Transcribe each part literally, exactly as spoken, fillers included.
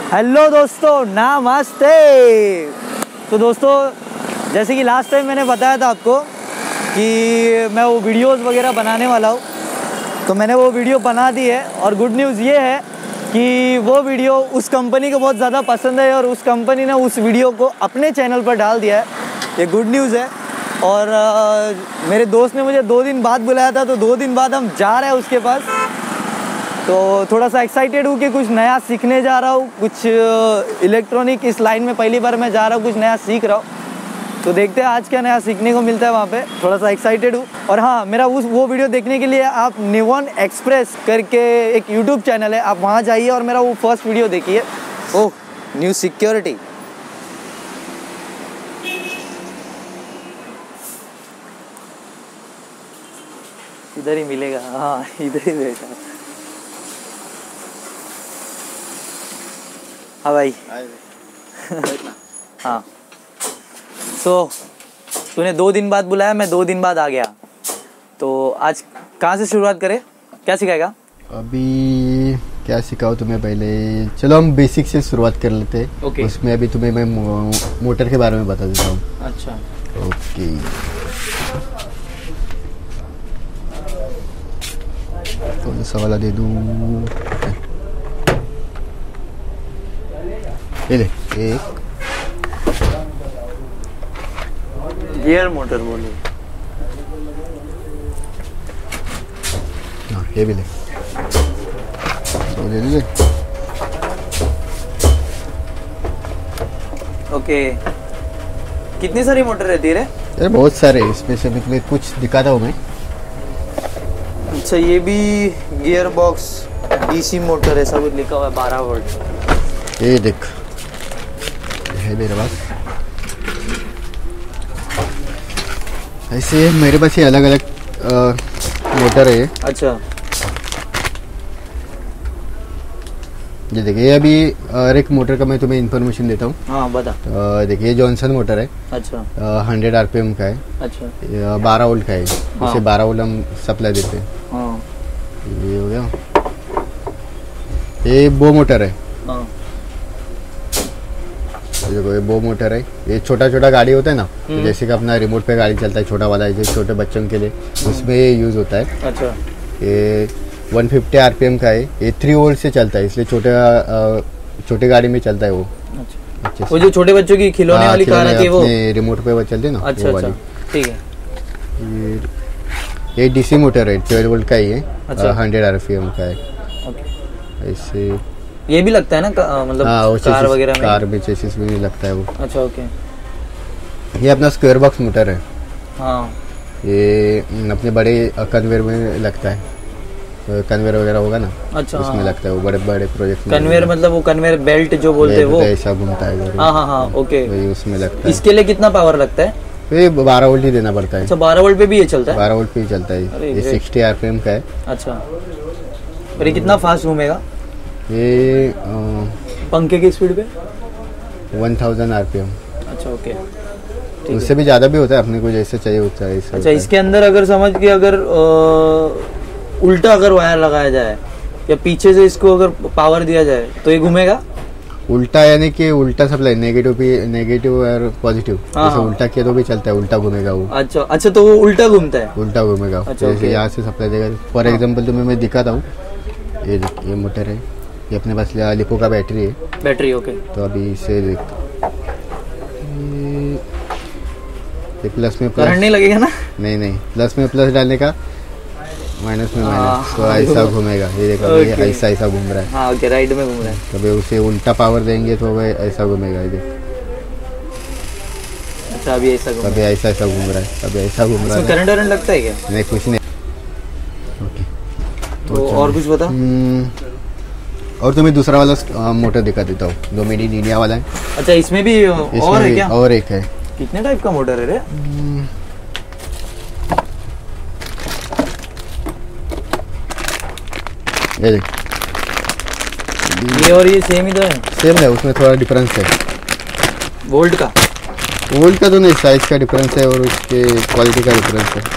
Hello दोस्तों, नमस्ते। तो दोस्तों, जैसे कि लास्ट टाइम मैंने बताया था आपको कि मैं वो वीडियोस वगैरह बनाने वाला हूँ, तो मैंने वो वीडियो बना दी है। और गुड न्यूज़ ये है कि वो वीडियो उस कंपनी को बहुत ज़्यादा पसंद है और उस कंपनी ने उस वीडियो को अपने चैनल पर डाल दिया है। ये गुड न्यूज़ है। और आ, मेरे दोस्त ने मुझे दो दिन बाद बुलाया था, तो दो दिन बाद हम जा रहे हैं उसके पास। तो थोड़ा सा एक्साइटेड हूँ कि कुछ नया सीखने जा रहा हूँ, कुछ इलेक्ट्रॉनिक इस लाइन में पहली बार मैं जा रहा हूँ, कुछ नया सीख रहा हूँ। तो देखते हैं आज क्या नया सीखने को मिलता है वहाँ पे। थोड़ा सा एक्साइटेड हूँ। और हाँ, मेरा उस वो वीडियो देखने के लिए आप निवॉन एक्सप्रेस करके एक यूट्यूब चैनल है, आप वहाँ जाइए और मेरा वो फर्स्ट वीडियो देखिए। Oh, new security. इधर ही मिलेगा। हाँ, इधर ही बैठा। हाँ भाई। हाँ, तो तूने दो दिन बाद बुलाया, मैं दो दिन बाद आ गया। तो आज कहाँ से शुरुआत करें? क्या सिखाएगा? अभी क्या सिखाऊँ तुम्हें? पहले चलो हम बेसिक से शुरुआत कर लेते हैं। okay. उसमें अभी तुम्हें मैं मोटर के बारे में बता देता हूँ। अच्छा, ओके। कौन सा वाला दे दूँ? ये ले, एक गियर मोटर बोलो। हाँ, ये भी ले। तो ले लीजिए। ओके, कितनी सारी मोटर रहती है रे? यार बहुत सारे, इसमें से मैं कुछ दिखाता हूँ मैं। अच्छा, ये भी गियर बॉक्स डीसी मोटर ऐसा कुछ लिखा हुआ है, बारह वोल्ट। ये देख, ये है मेरे पास। ऐसे मेरे पास ये अलग अलग मोटर है। अच्छा, ये देखिए, अभी हर एक मोटर का मैं तुम्हें इन्फॉर्मेशन देता हूँ। हाँ बता। देखिए, जॉनसन मोटर है। अच्छा, हंड्रेड आरपीएम का है। अच्छा, बारह वोल्ट का है। हाँ। इसे बारह वोल्ट हम सप्लाई देते हैं। हाँ। ये हो गया। ये बो मोटर है। हाँ। देखो, ये बो मोटर है। ये छोटा छोटा गाड़ी होता है ना, तो जैसे कि अपना रिमोट पे गाड़ी चलता है, छोटा वाला है, जो छोटे बच्चों के लिए, उसमें ये यूज़ होता है। अच्छा, ये एक सौ पचास आरपीएम का है। ये थ्री वोल्ट से चलता है, इसलिए छोटे छोटे गाड़ी में चलता है वो। अच्छा, अच्छा, वो जो छोटे बच्चों की खिलौने वाली कार आती है वो रिमोट पे वो चलती है ना। अच्छा, अच्छा, ठीक है। ये डीसी मोटर है, ट्वेल्व वोल्ट का ही है। अच्छा, हंड्रेड आरपीएम का है। ओके। ऐसे ये भी लगता है ना, मतलब हाँ, कार वगैरह में? कार में चेसिस में भी लगता है वो। अच्छा, ओके। ये अपना स्क्वायर बॉक्स मोटर है। हाँ, ये अपने बड़े कन्वेयर में लगता है, कन्वेयर वगैरह होगा ना। अच्छा, उसमें हाँ। लगता है वो बड़े बड़े प्रोजेक्ट में। कन्वेयर मतलब वो कन्वेयर बेल्ट जो बोलते हैं वो ऐसा घूमता है। हाँ हाँ हाँ, ओके। वही उसमें लगता है। इसके लिए कितना पावर लगता है? ये बारह वोल्ट ही देना पड़ता है। अच्छा, बारह वोल्ट पे भी ये चलता है? बारह वोल्ट पे ही चलता है। ये सिक्सटी आरपीएम का है। अच्छा, और ये कितना फास्ट घूमेगा? ये पंखे की स्पीड पे वन थाउजेंड आरपीएम। अच्छा, ओके। उससे भी ज़्यादा भी होता है, अपने को जैसे चाहिए होता है। अच्छा, इसके अंदर अगर समझ के अगर उल्टा अगर वायर लगाया जाए या पीछे से इसको अगर पावर दिया जाए तो ये घूमेगा? उल्टा यानी कि उल्टा सप्लाई, नेगेटिव भी, नेगेटिव और पॉजिटिव। जैसे उल्टा किया तो भी चलता है, उल्टा घूमेगा वो। अच्छा अच्छा, तो वो उल्टा घूमता है? उल्टा घूमेगा। अच्छा, जैसे यहाँ से सप्लाई देगा। फॉर एग्जांपल तुम्हें मैं दिखाता हूँ। ये ये मोटर है, ये अपने पास लिपो का बैटरी है। Battery, okay. तो अभी इसे देख, ये प्लस में प्लस करंट नहीं लगेगा ना? नहीं नहीं, प्लस में प्लस डालने का, माइनस में माइनस, तो ऐसा घूमेगा। ये देखो, ये ऐसा ऐसा घूम रहा है। हाँ, ओके, राइट में घूम रहा है। कभी उसे उल्टा पावर देंगे तो वह ऐसा घूमेगा। ये देख, अच्छा, अभी ऐसा घूम, कभी ऐसा ऐसा घूम रहा है, कभी ऐसा घूम रहा है। करंट करंट लगता है क्या? नहीं, कुछ नहीं। ओके, तो और कुछ बता। और तुम्हें दूसरा वाला मोटर दिखा देता हूँ, जो मेड इन इंडिया वाला है। अच्छा, इसमें भी और है क्या? और एक है। कितने टाइप का मोटर है रे? ये देख, ये और ये सेम ही तो है? सेम है, उसमें थोड़ा डिफरेंस है। वोल्ट का? वोल्ट का तो नहीं, साइज का डिफरेंस है और उसके क्वालिटी का डिफरेंस है।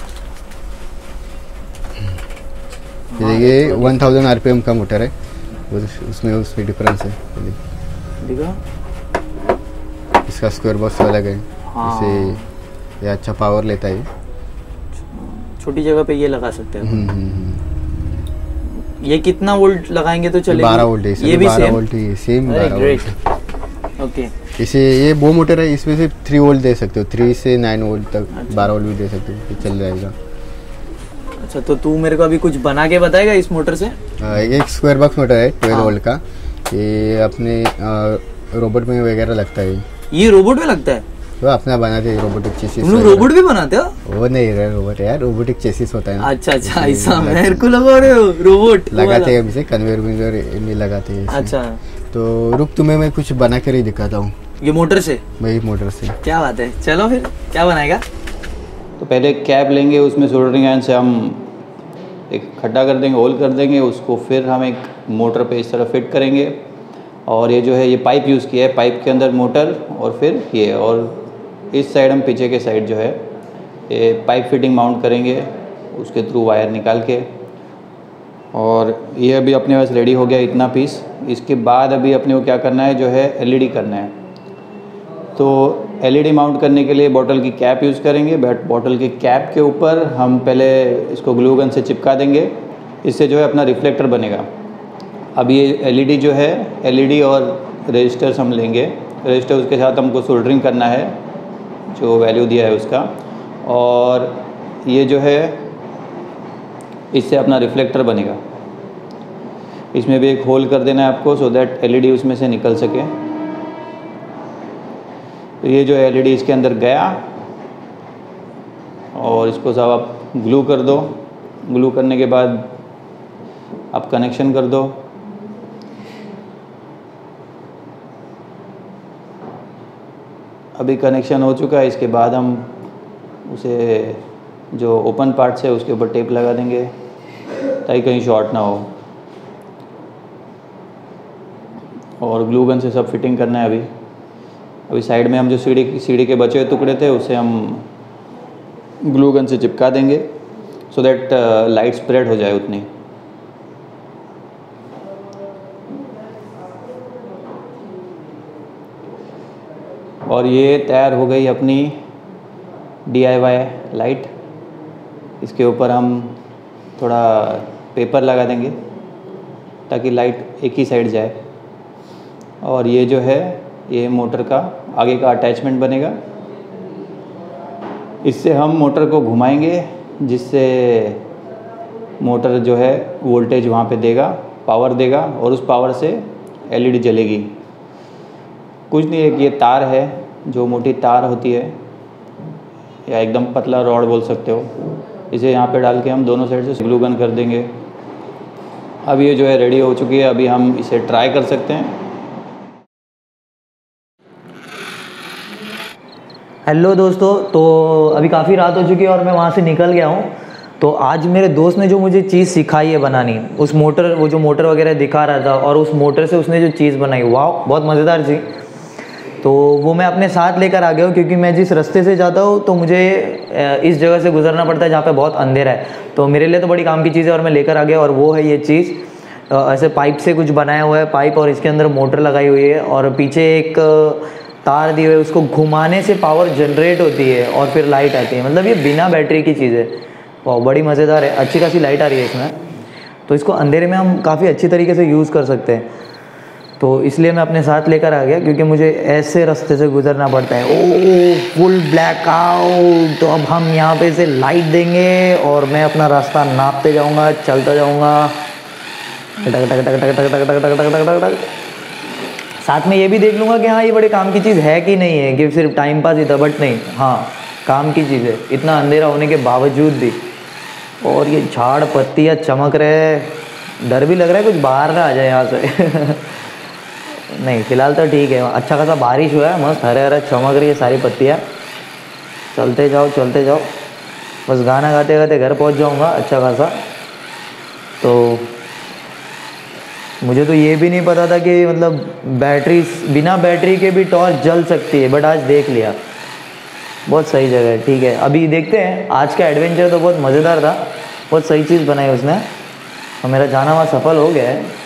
ये देखिए, वन थाउजेंड आरपीएम का मोटर है। उस, उसमें उसमें डिफरेंस है। देखो इसका स्क्वायर बॉक्स अलग है। हाँ। इसे ये अच्छा पावर लेता है। छोटी जगह पे ये लगा सकते हैं। हम्म, हम्म, हम्म। ये कितना वोल्ट लगाएंगे तो चलेगा? बारह वोल्ट है। ये भी बारह सेम वोल्ट ही सेम बारह वोल्ट। ओके। इसे ये वो मोटर है, इसमें से थ्री वोल्ट दे सकते हो, थ्री से नाइन वोल्ट तक। अच्छा। बारह वोल्ट भी दे सकते हो, ये चल जाएगा। अच्छा, तो तू मेरे को अभी कुछ बना के बताएगा इस मोटर से? आ, एक स्क्वायर बॉक्स मोटर है ट्वेल्व वोल्ट का। ये अपने रोबोट में वगैरह लगता है। ये रोबोट में लगता है? तो अपना बनाते हैं रोबोटिक चेसिस। तुम लोग रोबोट भी बनाते हो? वो नहीं रहा रोबोट यार, रोबोटिक चेसिस होता है ना। अच्छा अच्छा, ऐसा मेरे को लगा रहे हो रोबोट लगाते हैं, हमसे कन्वेयर विन्वेयर में लगाते हैं। अच्छा, तो रुक तुम्हें मैं कुछ बना कर ही दिखाता हूँ। ये मोटर से? वही मोटर से। क्या बात है, चलो फिर क्या बनाएगा? तो पहले कैप लेंगे, उसमें सोल्डरिंग आयरन से हम एक खड्डा कर देंगे, होल कर देंगे उसको। फिर हम एक मोटर पे इस तरह फिट करेंगे। और ये जो है ये पाइप यूज़ किया है, पाइप के अंदर मोटर और फिर ये, और इस साइड हम पीछे के साइड जो है ये पाइप फिटिंग माउंट करेंगे उसके थ्रू वायर निकाल के। और ये अभी अपने पास रेडी हो गया इतना पीस। इसके बाद अभी अपने को क्या करना है, जो है एलईडी करना है। तो एलईडी माउंट करने के लिए बॉटल की कैप यूज़ करेंगे। बट बॉटल की कैप के ऊपर हम पहले इसको ग्लू गन से चिपका देंगे, इससे जो है अपना रिफ्लेक्टर बनेगा। अब ये एलईडी जो है, एलईडी और रजिस्टर्स हम लेंगे। रजिस्टर उसके साथ हमको सोल्डरिंग करना है जो वैल्यू दिया है उसका। और ये जो है इससे अपना रिफ्लेक्टर बनेगा। इसमें भी एक होल कर देना है आपको, सो दैट एलईडी उसमें से निकल सके। तो ये जो एलईडी इसके अंदर गया और इसको सब आप ग्लू कर दो। ग्लू करने के बाद आप कनेक्शन कर दो। अभी कनेक्शन हो चुका है। इसके बाद हम उसे जो ओपन पार्ट्स है उसके ऊपर टेप लगा देंगे ताकि कहीं शॉर्ट ना हो। और ग्लू गन से सब फिटिंग करना है। अभी अभी साइड में हम जो सीढ़ी सीढ़ी के बचे हुए टुकड़े थे उसे हम ग्लू गन से चिपका देंगे, सो दैट लाइट स्प्रेड हो जाए उतनी। और ये तैयार हो गई अपनी डी आई वाई लाइट। इसके ऊपर हम थोड़ा पेपर लगा देंगे ताकि लाइट एक ही साइड जाए। और ये जो है ये मोटर का आगे का अटैचमेंट बनेगा। इससे हम मोटर को घुमाएंगे जिससे मोटर जो है वोल्टेज वहाँ पे देगा, पावर देगा, और उस पावर से एलईडी जलेगी। कुछ नहीं, एक ये तार है जो मोटी तार होती है या एकदम पतला रॉड बोल सकते हो, इसे यहाँ पे डाल के हम दोनों साइड से ग्लू गन कर देंगे। अब ये जो है रेडी हो चुकी है। अभी हम इसे ट्राई कर सकते हैं। हेलो दोस्तों, तो अभी काफ़ी रात हो चुकी है और मैं वहाँ से निकल गया हूँ। तो आज मेरे दोस्त ने जो मुझे चीज़ सिखाई है बनानी, उस मोटर वो जो मोटर वगैरह दिखा रहा था और उस मोटर से उसने जो चीज़ बनाई, वाह बहुत मज़ेदार थी। तो वो मैं अपने साथ लेकर आ गया हूँ क्योंकि मैं जिस रास्ते से जाता हूँ तो मुझे इस जगह से गुजरना पड़ता है जहाँ पे बहुत अंधेरा है। तो मेरे लिए तो बड़ी काम की चीज़ है और मैं लेकर आ गया। और वो है ये चीज़, ऐसे पाइप से कुछ बनाया हुआ है पाइप, और इसके अंदर मोटर लगाई हुई है और पीछे एक तार दी हुई है। उसको घुमाने से पावर जनरेट होती है और फिर लाइट आती है। मतलब ये बिना बैटरी की चीज़ है। वाह बड़ी मज़ेदार है, अच्छी खासी लाइट आ रही है इसमें। तो इसको अंधेरे में हम काफ़ी अच्छी तरीके से यूज़ कर सकते हैं। तो इसलिए मैं अपने साथ लेकर आ गया क्योंकि मुझे ऐसे रास्ते से गुजरना पड़ता है। Oh full black out. तो अब हम यहाँ पे से लाइट देंगे और मैं अपना रास्ता नापते जाऊँगा, चलता जाऊँगा। टक टक टक टक टक टक टक टक टक टक टक। साथ में ये भी देख लूँगा कि हाँ ये बड़े काम की चीज़ है कि नहीं है, कि सिर्फ टाइम पास ही था। बट नहीं, हाँ काम की चीज़ है, इतना अंधेरा होने के बावजूद भी। और ये झाड़ पत्तियाँ चमक रहे, डर भी लग रहा है कुछ बाहर ना आ जाए यहाँ से। नहीं फ़िलहाल तो ठीक है, अच्छा खासा बारिश हुआ है, मस्त हरे हरे चमक रही है सारी पत्तियाँ। चलते जाओ चलते जाओ, बस गाना गाते गाते घर पहुँच जाऊँगा अच्छा खासा। तो मुझे तो ये भी नहीं पता था कि मतलब बैटरी, बिना बैटरी के भी टॉर्च जल सकती है, बट आज देख लिया। बहुत सही जगह है, ठीक है। अभी देखते हैं, आज का एडवेंचर तो बहुत मज़ेदार था, बहुत सही चीज़ बनाई उसने और मेरा जाना वहाँ सफल हो गया है।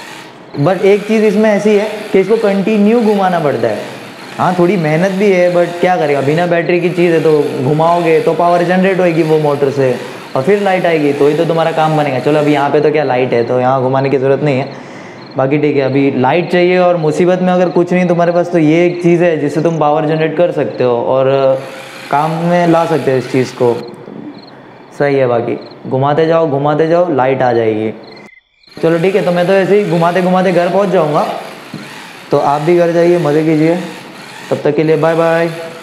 बट एक चीज़ इसमें ऐसी है कि इसको कंटिन्यू घुमाना पड़ता है। हाँ थोड़ी मेहनत भी है, बट क्या करेगा, बिना बैटरी की चीज़ है तो घुमाओगे तो पावर जनरेट होएगी वो मोटर से और फिर लाइट आएगी तो ही तो तुम्हारा काम बनेगा। चलो अभी यहाँ पे तो क्या लाइट है तो यहाँ घुमाने की ज़रूरत नहीं है, बाकी ठीक है। अभी लाइट चाहिए और मुसीबत में अगर कुछ नहीं तुम्हारे पास तो ये एक चीज़ है जिससे तुम पावर जनरेट कर सकते हो और काम में ला सकते हो इस चीज़ को। सही है, बाकी घुमाते जाओ घुमाते जाओ लाइट आ जाएगी। चलो ठीक है, तो मैं तो ऐसे ही घुमाते घुमाते घर पहुंच जाऊंगा, तो आप भी घर जाइए, मज़े कीजिए। तब तक के लिए बाय बाय।